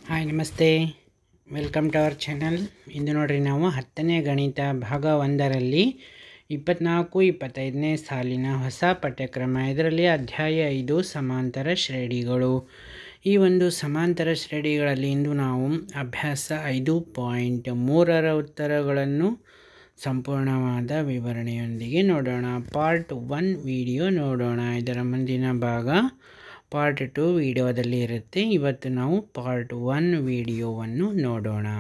Hi ನಮಸ್ತೆ, welcome to our channel. ಇಂದು ನೋಡ್ರಿ ನಾವು 10ನೇ ಗಣಿತ ಭಾಗ 1ರಲ್ಲಿ 24-25ನೇ ಸಾಲಿನ ಹೊಸ ಪಠ್ಯಕ್ರಮ, ಇದರಲ್ಲಿ ಅಧ್ಯಾಯ 5 ಸಮಾಂತರ ಶ್ರೇಣಿಗಳು. ಈ ಒಂದು ಸಮಾಂತರ ಶ್ರೇಣಿಗಳಲ್ಲಿ ಇಂದು ನಾವು ಅಭ್ಯಾಸ 5.3ರ ಉತ್ತರಗಳನ್ನು ಸಂಪೂರ್ಣವಾದ ವಿವರಣೆಯೊಂದಿಗೆ ನೋಡೋಣ. ಪಾರ್ಟ್ 1 ವಿಡಿಯೋ ನೋಡೋಣ. ಇದರ ಮುಂದಿನ ಭಾಗ ಪಾರ್ಟ್ 2 ವಿಡಿಯೋದಲ್ಲಿ ಇರುತ್ತೆ. ಇವತ್ತು ನಾವು ಪಾರ್ಟ್ 1 ವಿಡಿಯೋವನ್ನು ನೋಡೋಣ.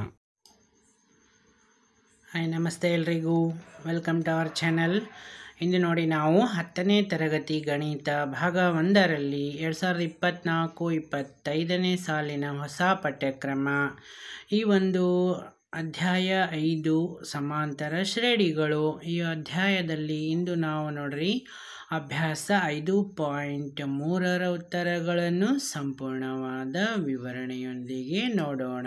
ಹಾಯ್ ನಮಸ್ತೆ ಎಲ್ರಿಗೂ, ವೆಲ್ಕಮ್ ಟು ಅವರ್ ಚಾನಲ್. ಇಂದು ನೋಡಿ ನಾವು 10ನೇ ತರಗತಿ ಗಣಿತ ಭಾಗ 1ರಲ್ಲಿ 2024-25ನೇ ಸಾಲಿನ ಹೊಸ ಪಠ್ಯಕ್ರಮ, ಈ ಒಂದು ಅಧ್ಯಾಯ 5 ಸಮಾಂತರ ಶ್ರೇಣಿಗಳು. ಈ ಅಧ್ಯಾಯದಲ್ಲಿ ಇಂದು ನಾವು ನೋಡ್ರಿ ಅಭ್ಯಾಸ 5.3ರ ಉತ್ತರಗಳನ್ನು ಸಂಪೂರ್ಣವಾದ ವಿವರಣೆಯೊಂದಿಗೆ ನೋಡೋಣ.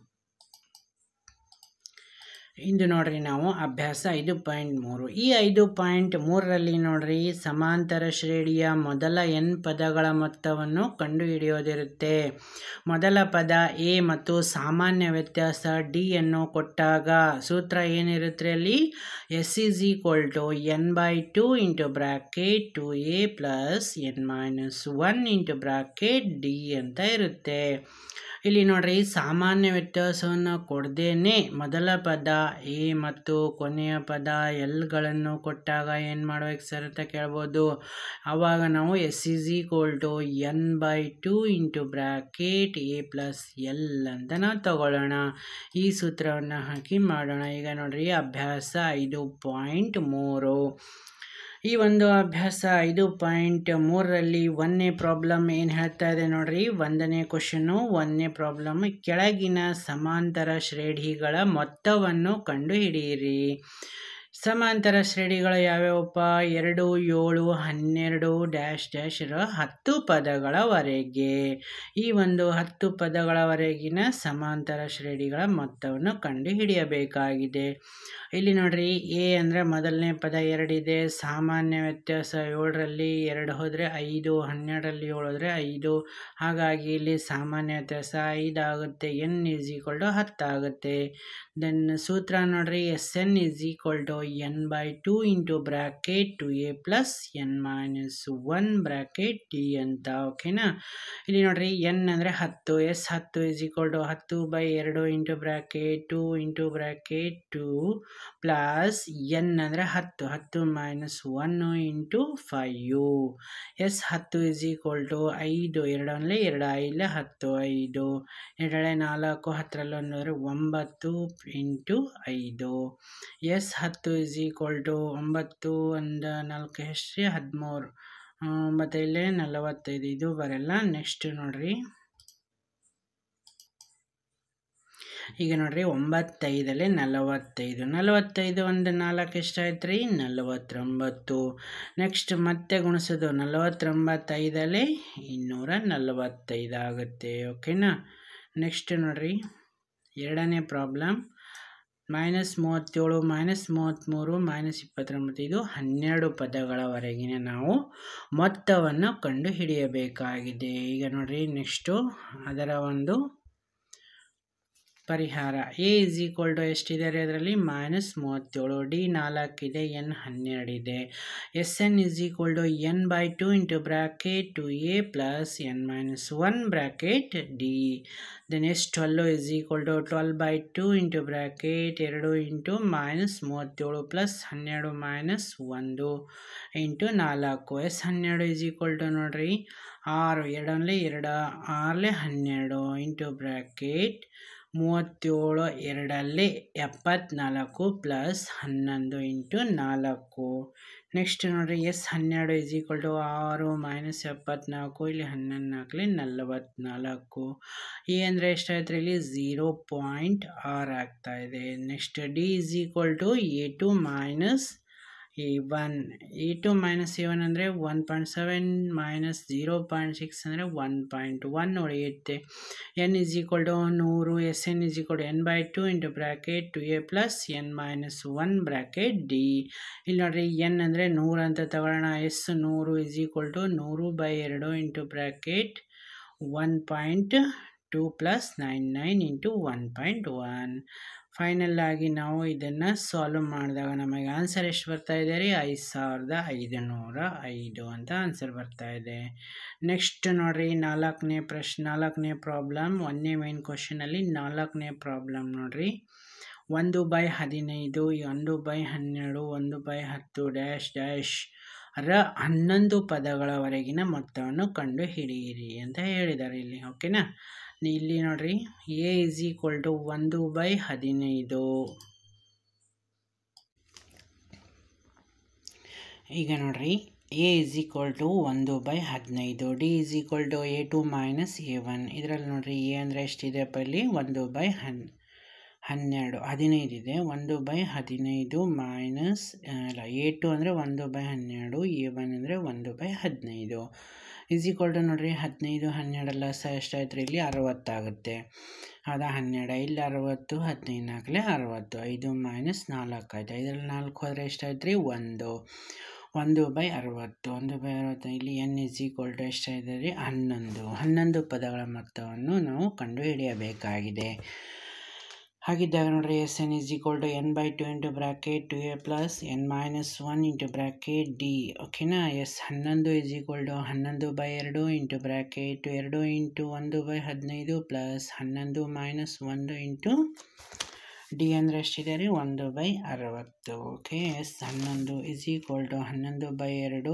ಇಂದು ನೋಡ್ರಿ ನಾವು ಅಭ್ಯಾಸ 5.3. ಈ 5.3ರಲ್ಲಿ ನೋಡ್ರಿ ಸಮಾಂತರ ಶ್ರೇಣಿಯ ಮೊದಲ n ಪದಗಳ ಮೊತ್ತವನ್ನು ಕಂಡುಹಿಡಿಯೋದಿರುತ್ತೆ. ಮೊದಲ ಪದ a ಮತ್ತು ಸಾಮಾನ್ಯ ವ್ಯತ್ಯಾಸ d ಅನ್ನು ಕೊಟ್ಟಾಗ ಸೂತ್ರ ಏನಿರುತ್ತೆ ಅಲ್ಲಿ, s is equal to n/2 into bracket 2a plus n-1 into bracket d ಅಂತ ಇರುತ್ತೆ. ಇಲ್ಲಿ ನೋಡ್ರಿ ಸಾಮಾನ್ಯ ವ್ಯತ್ಯಾಸವನ್ನು ಕೊಡದೇನೆ ಮೊದಲ ಪದ a ಮತ್ತು ಕೊನೆಯ ಪದ ಎಲ್ಗಳನ್ನು ಕೊಟ್ಟಾಗ ಏನು ಮಾಡ್ಬೇಕು ಸರ್ ಅಂತ ಕೇಳ್ಬೋದು. ಆವಾಗ ನಾವು s is equal to n/2 into bracket a plus l ಅಂತ ನಾವು ತಗೊಳ್ಳೋಣ. ಈ ಸೂತ್ರವನ್ನು ಹಾಕಿ ಮಾಡೋಣ. ಈಗ ನೋಡ್ರಿ ಅಭ್ಯಾಸ 5.3. ಈ ಒಂದು ಅಭ್ಯಾಸ 5.3ರಲ್ಲಿ 1ನೇ ಪ್ರಾಬ್ಲಮ್ ಏನು ಹೇಳ್ತಾ ಇದೆ ನೋಡ್ರಿ. 1ನೇ ಕ್ವಶನು, 1ನೇ ಪ್ರಾಬ್ಲಮ್, ಕೆಳಗಿನ ಸಮಾಂತರ ಶ್ರೇಣಿಗಳ ಮೊತ್ತವನ್ನು ಕಂಡುಹಿಡಿಯಿರಿ. ಸಮಾಂತರ ಶ್ರೇಣಿಗಳು ಯಾವ್ಯಾವಪ್ಪ? 2, 7, 12 ಇರೋ 10 ಪದಗಳವರೆಗೆ. ಈ ಒಂದು 10 ಪದಗಳವರೆಗಿನ ಸಮಾಂತರ ಶ್ರೇಣಿಗಳ ಮೊತ್ತವನ್ನು ಕಂಡುಹಿಡಿಯಬೇಕಾಗಿದೆ. ಇಲ್ಲಿ ನೋಡ್ರಿ a ಅಂದರೆ ಮೊದಲನೇ ಪದ 2 ಇದೆ. ಸಾಮಾನ್ಯ ವ್ಯತ್ಯಾಸ 7ರಲ್ಲಿ 2 ಹೋದರೆ 5, 12ರಲ್ಲಿ 7 ಹೋದರೆ 5. ಹಾಗಾಗಿ ಇಲ್ಲಿ ಸಾಮಾನ್ಯ ವ್ಯತ್ಯಾಸ 5 ಆಗುತ್ತೆ. n is equal to 10 ಆಗುತ್ತೆ. ದೆನ್ ಸೂತ್ರ ನೋಡ್ರಿ, Sn is equal to n/2 into bracket 2a plus n-1 bracket d ಅಂತ. ಓಕೆನಾ? ಇಲ್ಲಿ ನೋಡ್ರಿ n ಅಂದರೆ 10, s 10 is equal to 10/2 into bracket 2 into bracket 2 plus n ಅಂದರೆ 10, 10 minus 1 into 5. s 10 is equal to 5, 2 ಅಂದರೆ 2, 5 10, 5 2 4, 10ರಲ್ಲಿ 1 ಅಂದರೆ 9 into 5. s 10 is equal to 9 1 4 ಎಷ್ಟು? 13, 9 ಇಲ್ಲೇ 45, ಇದು ಬರಲ್ಲ. ನೆಕ್ಸ್ಟ್ ನೋಡ್ರಿ, ಈಗ ನೋಡ್ರಿ 9 45, 45 1 4 ಎಷ್ಟಾಯ್ತು ರೀ? 49. ನೆಕ್ಸ್ಟ್ ಮತ್ತೆ ಗುಣಿಸೋದು, 49 245 ಆಗುತ್ತೆ. ಓಕೆನಾ? ನೆಕ್ಸ್ಟ್ ನೋಡ್ರಿ 2ನೇ ಪ್ರಾಬ್ಲಮ್, -37, -33, -29, ಇದು 12 ಪದಗಳವರೆಗಿನ ನಾವು ಮೊತ್ತವನ್ನು ಕಂಡುಹಿಡಿಯಬೇಕಾಗಿದೆ. ಈಗ ನೋಡ್ರಿ ನೆಕ್ಸ್ಟು ಅದರ ಒಂದು ಪರಿಹಾರ. a is equal to ಎಷ್ಟಿದೆ ರೀ ಅದರಲ್ಲಿ? -37, d 4 ಇದೆ, n 12 ಇದೆ. Sn is equal to n/2 into bracket 2a plus n-1 bracket d. Then s12 is equal to 12/2 into bracket 2 into -37 plus 12 minus 1 into 4. s12 is equal to ನೋಡ್ರಿ 6, 2 ಅಂದರೆ 2, 6 12 into bracket 37, 2 74 plus 11 into 4. Next ನೋಡ್ರಿ s12 is equal to 6 minus 74, ಇಲ್ಲಿ 11 44. A ಅಂದರೆ ಎಷ್ಟಾಯ್ತು ಇಲ್ಲಿ? 0.6 ಆಗ್ತಾ ಇದೆ. Next d is equal to a2 minus a1. a2 minus a1 ಅಂದರೆ 1.7 minus 0.6 ಅಂದರೆ 1.1 ಉಳಿಯುತ್ತೆ. n is equal to 100, sn is equal to n/2 into bracket 2a plus n-1 bracket d. ಇಲ್ಲಿ ನೋಡ್ರಿ n ಅಂದರೆ 100 ಅಂತ ತಗೊಳ್ಳೋಣ. s 100 is equal to 100/2 into bracket 1.2 2 + 99 × 1.1. Final ಆಗಿ ನಾವು ಇದನ್ನು ಸಾಲ್ವ್ ಮಾಡಿದಾಗ ನಮಗೆ ಆನ್ಸರ್ ಎಷ್ಟು ಬರ್ತಾ ಇದೆ ರೀ? 5505 ಅಂತ ಆನ್ಸರ್ ಬರ್ತಾ ಇದೆ. ನೆಕ್ಸ್ಟ್ ನೋಡ್ರಿ, ನಾಲ್ಕನೇ ಪ್ರಾಬ್ಲಮ್. ಒಂದನೇ ಮೇನ್ ಕ್ವಶನಲ್ಲಿ 4ನೇ ಪ್ರಾಬ್ಲಮ್ ನೋಡ್ರಿ. 1/15, 1/12, 1/10 ಡ್ಯಾಶ್ ಡ್ಯಾಶ್ 11 ಪದಗಳವರೆಗಿನ ಮೊತ್ತವನ್ನು ಕಂಡು ಹಿಡಿಯಿರಿ ಅಂತ ಹೇಳಿದ್ದಾರೆ ಇಲ್ಲಿ. ಓಕೆನಾ? ಇಲ್ಲಿ ನೋಡ್ರಿ, a = 1/15. ಈಗ ನೋಡ್ರಿ, a = 1/15, d = a2 - a1. ಇದರಲ್ಲಿ ನೋಡ್ರಿ a ಅಂದರೆ ಎಷ್ಟಿದೆ ಅಪ್ಪ ಇಲ್ಲಿ? 1/15 ಇದೆ. 1/15 ಮೈನಸ್ a2 ಅಂದರೆ 1/12, a1 ಅಂದರೆ 1/15 ನೋಡ್ರಿ 15 12 ಲಸ ಎಷ್ಟಾಯ್ತು ರೀ? ಇಲ್ಲಿ 60 ಆಗುತ್ತೆ. ಹೌದಾ? 12 ಇಲ್ಲಿ 60, 15 4 60, 5 - 4 ಆಯ್ತು. 5ರಲ್ಲಿ 4 ಹೋದರೆ ಎಷ್ಟಾಯ್ತು ರೀ? 1. 1/60. 1/60 ಇಲ್ಲಿ n = ಎಷ್ಟಾಗಿದೆ ರೀ? 11 ಪದಗಳ ಮೊತ್ತವನ್ನು ನಾವು ಕಂಡು ಹಿಡಿಯಬೇಕಾಗಿದೆ. ಹಾಗಿದ್ದಾಗ ನೋಡ್ರಿ, Sn = n/2 × bracket 2a + n - 1 × bracket d. ಓಕೆನಾ? 11 = 11/2 × ಬ್ರಾಕೆಟ್ 2 × 1/15 + 11 - 1 × d ಅಂದರೆ ಎಷ್ಟಿದೆ ರೀ? 1/60. ಓಕೆ. 11 = 11/2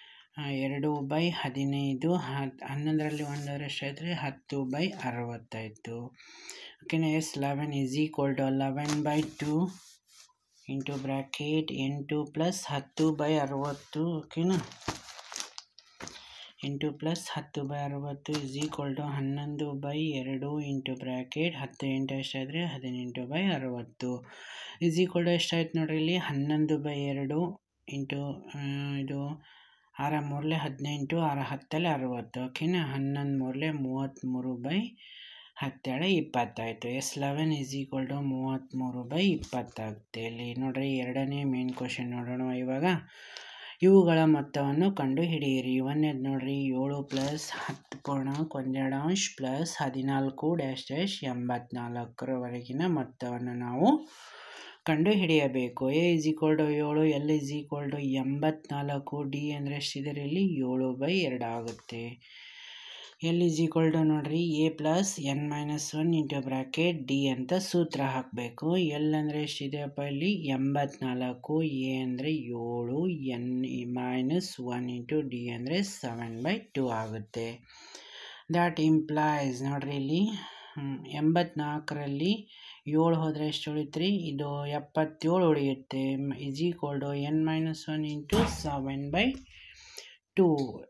2/15. 11ರಲ್ಲಿ 1 ಹೋದರೆ ಎಷ್ಟಾಯ್ತು ರೀ? 10/60 ಆಯಿತು. ಓಕೆನಾ? 11 = 11/2 × ಬ್ರಾಕೆಟ್ 8 + 10/60. ಓಕೆನಾ? 8 + 10/60 = 11/2 × ಬ್ರಾಕೆಟ್ 10 × 8 ಎಷ್ಟಾಯ್ತು ರೀ? 18/60 ಎಷ್ಟಾಯ್ತು ನೋಡ್ರಿ ಇಲ್ಲಿ? 11/2 ಇಂಟು ಇದು 6 × 3 = 18, 6 × 10 = 60. ಓಕೆನಾ? 11 × 3 = 33/10 20 ಆಯಿತು. 11 = 33/20 ಆಗುತ್ತೆ. ಇಲ್ಲಿ ನೋಡ್ರಿ, ಎರಡನೇ ಮೇನ್ ಕ್ವಶನ್ ನೋಡೋಣ ಇವಾಗ. ಇವುಗಳ ಮೊತ್ತವನ್ನು ಕಂಡು ಹಿಡಿಯಿರಿ. ಒಂದನೇದು ನೋಡ್ರಿ, 7 + 10⁻² + 14 ಡ್ಯಾಶ್ ಡ್ಯಾಶ್ 84ರವರೆಗಿನ ಮೊತ್ತವನ್ನು ನಾವು ಕಂಡು ಹಿಡಿಯಬೇಕು. a = 7, l = 84, d ಅಂದರೆ ಎಷ್ಟಿದೆ ಇಲ್ಲಿ? 7/2 ಆಗುತ್ತೆ. l = ನೋಡ್ರಿ a + n - 1 × ಬ್ರಾಕೆಟ್ d ಅಂತ ಸೂತ್ರ ಹಾಕಬೇಕು. l ಅಂದರೆ ಎಷ್ಟಿದೆಯಪ್ಪ ಇಲ್ಲಿ? 84, a ಅಂದರೆ 7, n - 1 × d ಅಂದರೆ 7/2 ಆಗುತ್ತೆ. ದ್ಯಾಟ್ ಇಂಪ್ಲೈಸ್ ನೋಡ್ರಿ ಇಲ್ಲಿ 84ರಲ್ಲಿ 7 ಹೋದರೆ ಎಷ್ಟು ಉಳಿಯುತ್ತೆ ರೀ? ಇದು 77 ಉಳಿಯುತ್ತೆ. = n - 1 × 7/2.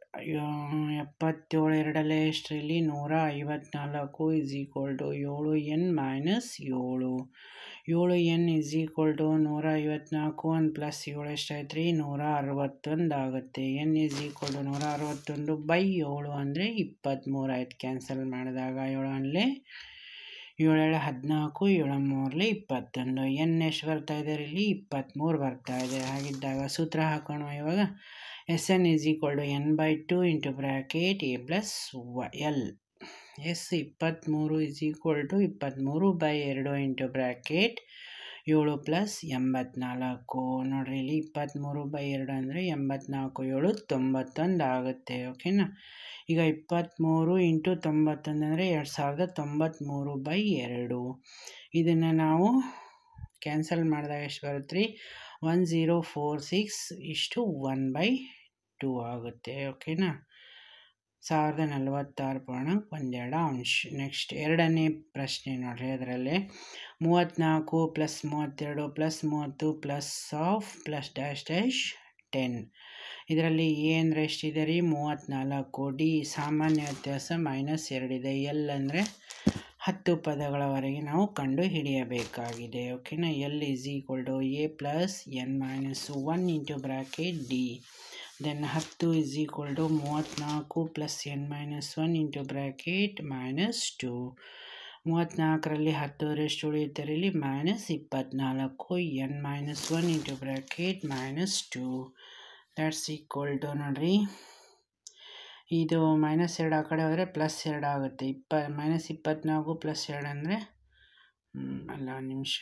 77 ಎರಡಲ್ಲೇ ಎಷ್ಟು ಇಲ್ಲಿ? 154 = 7n - 7. 7n = 154, 1 + 7 ಎಷ್ಟಾಯ್ತು ರೀ? 161 ಆಗುತ್ತೆ. n = 161/7 ಅಂದರೆ 23 ಆಯ್ತು. ಕ್ಯಾನ್ಸಲ್ ಮಾಡಿದಾಗ 7 7 14, 7 3 21. n ಎಷ್ಟು ಬರ್ತಾ ಇದೆ ಇಲ್ಲಿ? 23 ಬರ್ತಾ ಇದೆ. ಹಾಗಿದ್ದಾಗ ಸೂತ್ರ ಹಾಕೋಣ ಇವಾಗ. Sn = n/2 × bracket a + l. s 23 = 23/2 × bracket 7 + 84. ನೋಡ್ರಿ ಇಲ್ಲಿ 23/2 ಅಂದರೆ 84, 7 91 ಆಗುತ್ತೆ. ಓಕೆನಾ? ಈಗ 23 × 91 ಅಂದರೆ 2093/2. ಇದನ್ನು ನಾವು ಕ್ಯಾನ್ಸಲ್ ಮಾಡಿದಾಗ ಎಷ್ಟು ಬರುತ್ತೆ ರೀ? 1046 1/2 ಆಗುತ್ತೆ. ಓಕೆನಾ? 1046.12. ನೆಕ್ಸ್ಟ್ ಎರಡನೇ ಪ್ರಶ್ನೆ ನೋಡ್ರಿ. ಅದರಲ್ಲಿ 34 + 32 + 30 + ಡ್ಯಾಶ್ ಡ್ಯಾಶ್ 10. ಇದರಲ್ಲಿ a ಅಂದರೆ ಎಷ್ಟಿದೆ ರೀ? 34. d ಸಾಮಾನ್ಯ ವ್ಯತ್ಯಾಸ -2 ಇದೆ. l ಅಂದರೆ 10 ಪದಗಳವರೆಗೆ ನಾವು ಕಂಡು ಹಿಡಿಯಬೇಕಾಗಿದೆ. ಓಕೆನಾ? l = a + n - 1 × bracket d. Then 10 = 34 + n - 1 × bracket -2. 34ರಲ್ಲಿ 10 ಹೋದರೆ ಎಷ್ಟು ಉಳಿಯುತ್ತೆ ಇಲ್ಲಿ? -24, n - 1 × bracket -2. That's equal to ನೋಡ್ರಿ ಇದು -2 ಆ ಕಡೆ ಹೋದರೆ +2 ಆಗುತ್ತೆ. -24 +2 ಅಂದರೆ ಅಲ್ಲ ನಿಮಿಷ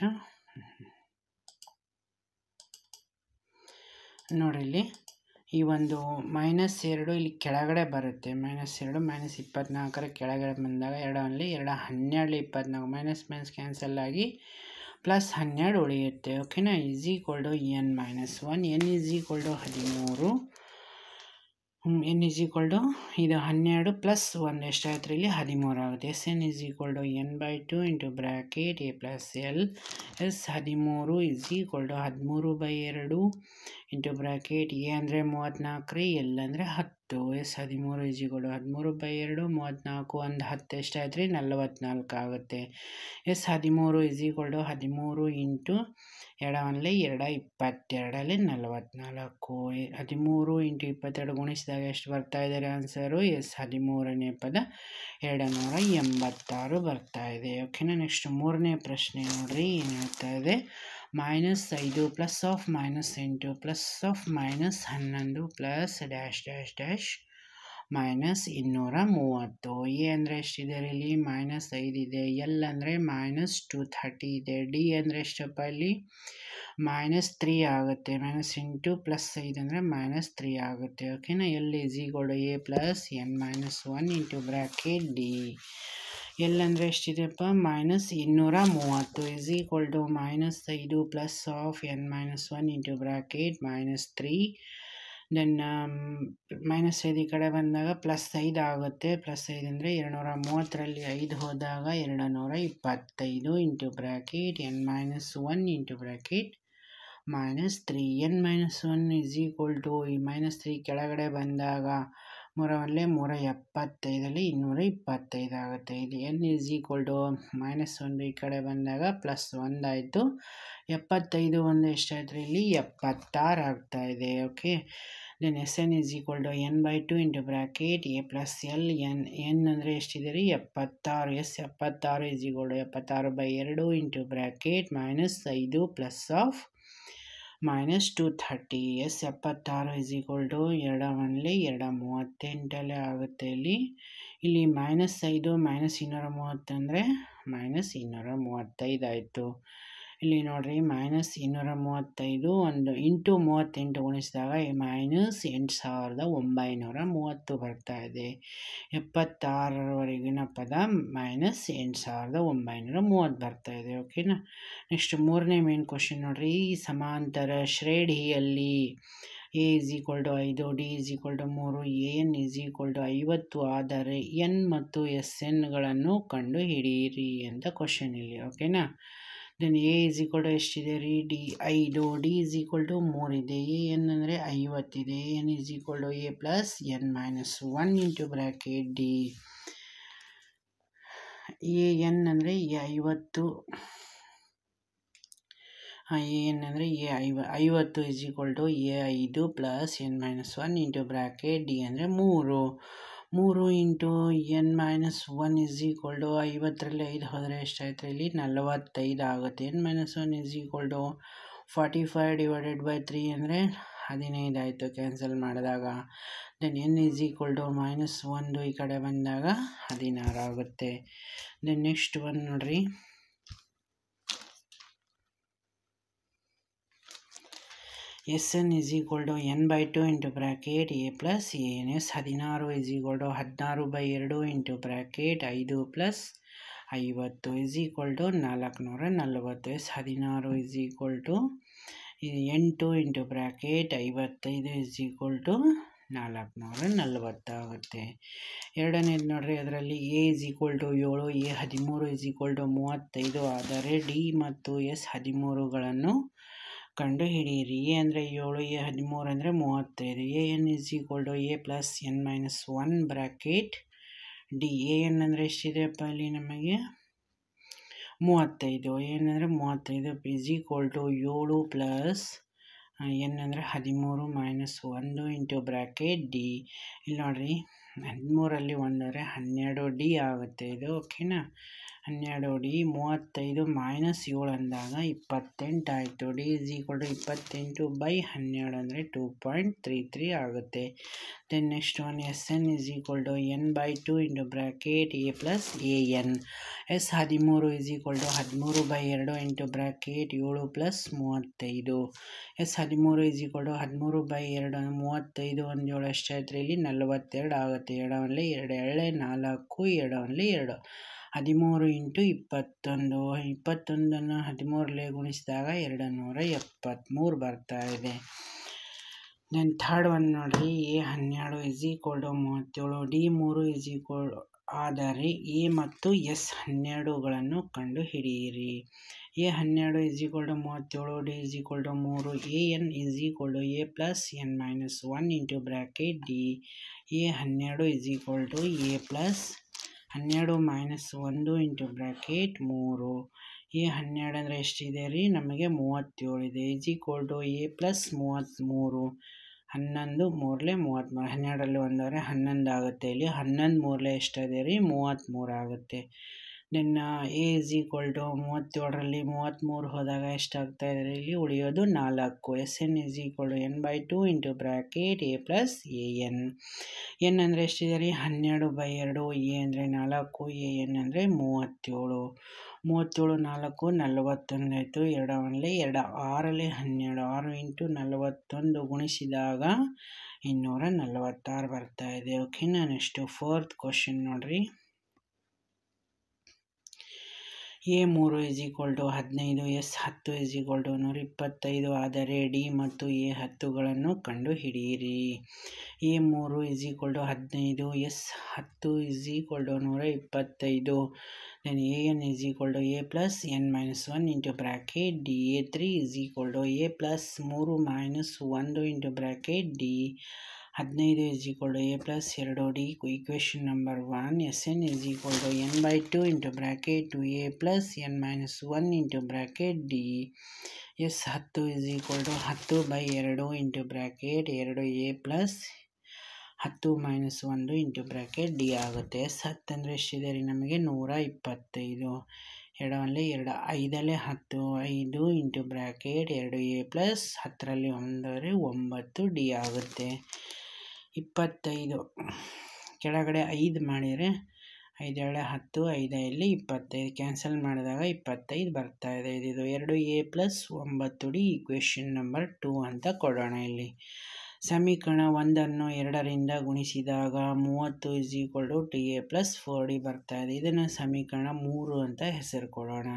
ನೋಡಿ ಇಲ್ಲಿ ಈ ಒಂದು -2 ಇಲ್ಲಿ ಕೆಳಗಡೆ ಬರುತ್ತೆ. -2 -24 ಕೆಳಗಡೆ ಬಂದಾಗ 2 ಅಲ್ಲಿ 2 12 24 ಮೈನಸ್ ಮೈನಸ್ ಕ್ಯಾನ್ಸಲ್ ಆಗಿ +12 ಉಳಿಯುತ್ತೆ. ಓಕೆನಾ. n - 1 n - 13 n ಇದು 12 + 1 ಎಷ್ಟಾಯ್ತು ಇಲ್ಲಿ 13 ಆಗುತ್ತೆ. Sn = n/2 × bracket a + l s 13 13/2 × bracket a ಅಂದರೆ 34 l ಅಂದರೆ 10 s 13 13/2 34 ಒಂದು 10 ಎಷ್ಟಾಯ್ತು ರೀ 44 ಆಗುತ್ತೆ. s 13 13 × 2 22 44 13 × 22 ಗುಣಿಸಿದಾಗ ಎಷ್ಟು ಬರ್ತಾ ಇದೆ ಆನ್ಸರು? ಎಸ್ 13ನೇ ಪದ 286 ಬರ್ತಾ ಇದೆ. ಓಕೆನಾ. ನೆಕ್ಸ್ಟ್ 3ನೇ ಪ್ರಶ್ನೆ ನೋಡ್ರಿ ಏನು ಹೇಳ್ತಾ ಇದೆ. -5 +(-8 +(-11 +) -230 ಎ ಅಂದರೆ ಎಷ್ಟಿದೆ ಇಲ್ಲಿ -5 ಇದೆ. ಎಲ್ ಅಂದರೆ -230 ಇದೆ. ಡಿ ಅಂದರೆ ಎಷ್ಟಪ್ಪ ಇಲ್ಲಿ -3 ಆಗುತ್ತೆ. -2 + 5 ಅಂದರೆ -3 ಆಗುತ್ತೆ. ಓಕೆನಾ. L = a + n - 1 × bracket D. L ಅಂದರೆ ಎಷ್ಟಿದೆಪ್ಪ -230 = -5 + (n - 1 × ಬ್ರ್ಯಾಕೆಟ್ -3 ದೆನ್ -5 ಈ ಕಡೆ ಬಂದಾಗ +5 ಆಗುತ್ತೆ. +5 ಅಂದರೆ 230ರಲ್ಲಿ 5 ಹೋದಾಗ 225 × ಬ್ರ್ಯಾಕೆಟ್ n - 1 × ಬ್ರ್ಯಾಕೆಟ್ -3 n - 1 = ಈ -3 ಕೆಳಗಡೆ ಬಂದಾಗ 3 375ರಲ್ಲಿ 225 ಆಗುತ್ತೆ. ಇಲ್ಲಿ n = -1 ಈ ಕಡೆ ಬಂದಾಗ +1 ಆಯಿತು. 75 1 ಎಷ್ಟಾಯ್ತು ಇಲ್ಲಿ 76 ಆಗ್ತಾ ಇದೆ. Okay. Then Sn = n/2 × bracket a + l n ಅಂದರೆ ಎಷ್ಟಿದೆ ರೀ 76 s 76 76/2 × ಬ್ರ್ಯಾಕೆಟ್ -5 + -230 s 76 2 1 238 ಆಗುತ್ತೆ. ಇಲ್ಲಿ -5 -230 ಅಂದರೆ -235 ಆಯಿತು. ಇಲ್ಲಿ ನೋಡ್ರಿ -235 ಒಂದು ಇಂಟು 38 ಗುಣಿಸಿದಾಗ -8930 ಬರ್ತಾ ಇದೆ. 76ರವರೆಗಿನ ಪದ -8930 ಬರ್ತಾ ಇದೆ. ಓಕೆನಾ. ನೆಕ್ಸ್ಟ್ 3ನೇ ಮೇನ್ ಕ್ವಶನ್ ನೋಡ್ರಿ. ಸಮಾಂತರ ಶ್ರೇಣಿಯಲ್ಲಿ a = 5 d = 3 an = 50 ಆದರೆ n ಮತ್ತು Snಗಳನ್ನು ಕಂಡು ಹಿಡಿಯಿರಿ ಅಂತ ಕ್ವಶನ್ ಇಲ್ಲಿ. ಓಕೆನಾ. ದೆನ್ a = ಎಷ್ಟಿದೆ ರೀ 5 d = 3 ಇದೆ. an ಅಂದರೆ 50 ಇದೆ. an = a + n - 1 × bracket D. an ಅಂದರೆ 50 an ಅಂದರೆ a 50 = a5 + n - 1 × bracket D ಅಂದರೆ 3 3 × n - 1 50ರಲ್ಲಿ 5 ಹೋದರೆ ಎಷ್ಟಾಯ್ತು ಇಲ್ಲಿ 45 ಆಗುತ್ತೆ. n - 1 45/3 ಅಂದರೆ 15 ಆಯಿತು ಕ್ಯಾನ್ಸಲ್ ಮಾಡಿದಾಗ. ದೆನ್ n = -1 ಈ ಕಡೆ ಬಂದಾಗ 16 ಆಗುತ್ತೆ. ದೆನ್ ನೆಕ್ಸ್ಟ್ ಒನ್ ನೋಡ್ರಿ. Sn = n/2 × bracket a + an s 16 16/2 × bracket 5 + 50 440 s 16 8 × bracket 55 440 ಆಗುತ್ತೆ. ಎರಡನೇದು ನೋಡ್ರಿ. ಅದರಲ್ಲಿ a = 7 a 13 35 ಆದರೆ d ಮತ್ತು s 13ಗಳನ್ನು ಕಂಡು ಹಿಡಿಯಿರಿ. a ಅಂದರೆ 7 a 13 ಅಂದರೆ 35 an = a + n - 1 bracket D. an ಅಂದರೆ ಎಷ್ಟಿದೆಯಪ್ಪ ಇಲ್ಲಿ ನಮಗೆ 35 an ಅಂದರೆ 35 7 + n ಅಂದರೆ 13 - 1 × ಬ್ರ್ಯಾಕೆಟ್ ಡಿ. ಇಲ್ಲಿ ನೋಡ್ರಿ 13ರಲ್ಲಿ 1 ಅಂದರೆ 12 d ಆಗುತ್ತೆ ಇದು. ಓಕೆನಾ. 12 ಡಿ 35 ಮೈನಸ್ 7 ಅಂದಾಗ 28 ಆಯಿತು. ಡಿ ಇಸ್ ಈಕ್ವಲ್ ಟು 28/12 ಅಂದರೆ 2.33 ಆಗುತ್ತೆ. Then next one S N is equal to n/2 into bracket A plus A N. S 13 is equal to 13/2 into bracket 7 plus 35. S 13 is equal to 13/2 35 1 7 ಎಷ್ಟಾಯ್ತು ಇಲ್ಲಿ 42 ಆಗುತ್ತೆ. 2 1 2 4 2 1 2 13 into 21. 21ನ್ನು 13ರಲ್ಲಿ ಗುಣಿಸಿದಾಗ 273 ಬರ್ತಾ ಇದೆ. Then third one ನೋಡ್ರಿ, A 12 is equal to 37 D 3 is equal ಆದರೆ A ಮತ್ತು S 12ಗಳನ್ನು ಕಂಡು ಹಿಡಿಯಿರಿ. A 12 is equal to 37 D is equal to 3 A N is equal to A plus N minus 1 into bracket D. A 12 is equal to A plus 12 minus 1 into bracket 3. A 12 ಅಂದರೆ ಎಷ್ಟಿದೆ ರೀ, ನಮಗೆ 37 ಇದೆ. Is equal to A plus 33 11 3 33 12ರಲ್ಲಿ 1 ಅಂದರೆ 11 ಆಗುತ್ತೆ. ಇಲ್ಲಿ 11 3 ಎಷ್ಟಿದೆ ರೀ, 33 ಆಗುತ್ತೆ. Then A is equal to 37ರಲ್ಲಿ 33 ಹೋದಾಗ ಎಷ್ಟಾಗ್ತಾ ಇದೆ ಇಲ್ಲಿ ಉಳಿಯೋದು 4. S N is equal to n/2 into bracket A plus A N. N ಅಂದರೆ ಎಷ್ಟಿದೆ ರೀ, 12/2. ಎ ಅಂದರೆ 4, ಎ ಎನ್ ಅಂದರೆ 37. 37 4 41 ಆಯಿತು. 2 1 2 6ರಲ್ಲಿ 12 6 ಇಂಟು 41 ಗುಣಿಸಿದಾಗ 246 ಬರ್ತಾ ಇದೆ. ಓಕೆನಾ. ನೆಕ್ಸ್ಟು ಫೋರ್ತ್ ಕ್ವಶನ್ ನೋಡ್ರಿ. A 3 is equal to 15 S 10 is equal to 125 ಆದರೆ ಡಿ ಮತ್ತು ಎ 10ಗಳನ್ನು ಕಂಡು ಹಿಡಿಯಿರಿ. A 3 is equal to 15 S 10 is equal to 125. Then A N is equal to A plus N minus 1 into bracket D. A 3 is equal to A plus 3 minus 1 into bracket D. 15 is equal to A plus 2 D. Equation number 1 S N is equal to n/2 into bracket 2a plus n minus 1 into bracket D. S 10 is equal to 10/2 into bracket 2a plus 10 minus 1 into bracket D ಆಗುತ್ತೆ. S 10 ಅಂದರೆ ಎಷ್ಟಿದೆ ರೀ, ನಮಗೆ 125. 2 1 2 5ರಲ್ಲಿ 10 5 into bracket 2a plus 10ರಲ್ಲಿ 1 9 D ಆಗುತ್ತೆ. 25 ಕೆಳಗಡೆ 5 ಮಾಡಿದರೆ 5 2 10 5 ಇಲ್ಲಿ 25 ಕ್ಯಾನ್ಸಲ್ ಮಾಡಿದಾಗ 25 ಬರ್ತಾ ಇದೆ. ಇದು 2a plus 9 D equation number 2 ಅಂತ ಕೊಡೋಣ. ಇಲ್ಲಿ ಸಮೀಕರಣ 1ಅನ್ನು 2ರಿಂದ ಗುಣಿಸಿದಾಗ 30 is equal to 2a plus 4d ಬರ್ತಾ ಇದೆ. ಇದನ್ನು ಸಮೀಕರಣ 3 ಅಂತ ಹೆಸರು ಕೊಡೋಣ.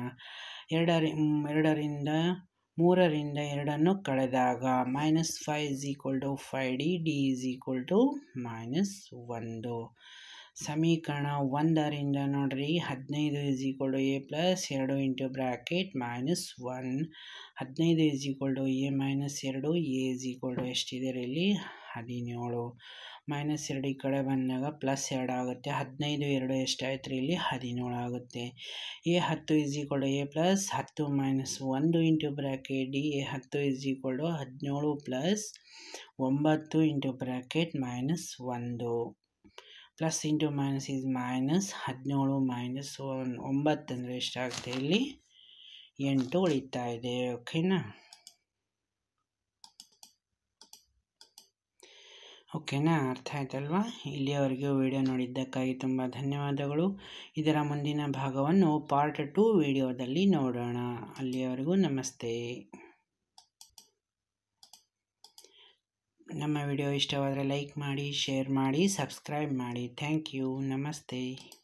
2ರಿಂದ 2 ಕಳೆದಾಗ -5 is equal to 5d D is equal to -1. ಸಮೀಕರಣ 1ರಿಂದ ನೋಡ್ರಿ 15 is equal to A plus 2 into bracket -1. 15 is equal to A minus 2 A is equal to ಎಷ್ಟಿದೆ ಇಲ್ಲಿ 17. -2 ಈ ಕಡೆ ಬಂದಾಗ +2 ಆಗುತ್ತೆ. 15 2 ಎಷ್ಟಾಯ್ತು ರೀ ಇಲ್ಲಿ 17 ಆಗುತ್ತೆ. A 10 is equal to A plus 10 minus 1 into bracket D. A 10 is equal to 17 plus 9 into bracket -1. Plus into minus is minus. 17 minus 9 ಅಂದರೆ ಎಷ್ಟಾಗುತ್ತೆ ಇಲ್ಲಿ 8 ಉಳಿತಾ ಇದೆ. ಓಕೆನಾ. ಅರ್ಥ ಆಯ್ತಲ್ವಾ. ಇಲ್ಲಿಯವರೆಗೂ ವಿಡಿಯೋ ನೋಡಿದ್ದಕ್ಕಾಗಿ ತುಂಬ ಧನ್ಯವಾದಗಳು. ಇದರ ಮುಂದಿನ ಭಾಗವನ್ನು ಪಾರ್ಟ್ 2 ವಿಡಿಯೋದಲ್ಲಿ ನೋಡೋಣ. ಅಲ್ಲಿಯವರೆಗೂ ನಮಸ್ತೆ. ನಮ್ಮ ವಿಡಿಯೋ ಇಷ್ಟವಾದರೆ ಲೈಕ್ ಮಾಡಿ, ಶೇರ್ ಮಾಡಿ, ಸಬ್ಸ್ಕ್ರೈಬ್ ಮಾಡಿ. Thank you. ನಮಸ್ತೆ.